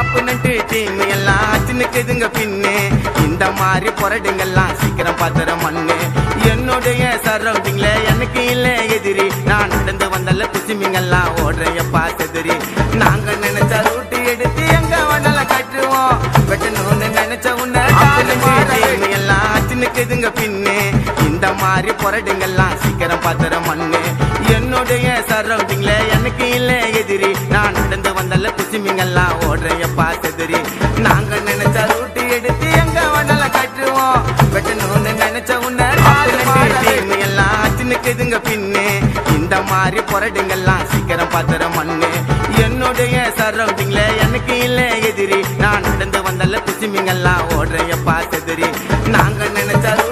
ஆப்பனன்ட்டு team எல்லாம் சின்னுக்குதுங்க பின்னு இந்த மாதிரி பொறடுங்கெல்லாம் சீக்கிரம் பாத்துற மண்ணு என்னுடைய சரௌண்டிங்ல எனக்கு இல்ல எதிரி நான் நடந்து வந்தல பிசுமிங்கெல்லாம் ஓடுறையப்பா செதிரி நாங்க நினைச்ச ரூட்டு எடுத்து எங்க வண்டெல்லாம் கட்டுவோம் வெட்டணும்னு நினைச்ச உன்னை எல்லாம் சின்னுக்குதுங்க பின்னு இந்த மாதிரி பொறடுங்கெல்லாம் சீக்கிரம் பாத்துற மண்ணு என்னுடைய சரௌண்டிங்ல எனக்கு இல்ல எதிரி நான் நடந்து வந்தல பிசுமிங்கெல்லாம் ஓடுறையப்பா செதிரி நாங்க நினைச்ச ரூட்டு எடுத்து எங்க வண்டெல்லாம் கட்டுவோம் வெட்டணும்னு நினைச்ச உன்னை எல்லாம் சின்னுக்குதுங்க பின்னு இந்த மாதிரி பொறடுங்கெல்லாம் சீக்கிரம் பாத்துற மண்ணு என்னுடைய சரௌண்டிங்ல எனக்கு இல்ல எதிரி நான் நடந்து வந்தல பிசுமிங்கெல்லாம் ஓடுறையப்பா செதிரி நாங்க நினைச்ச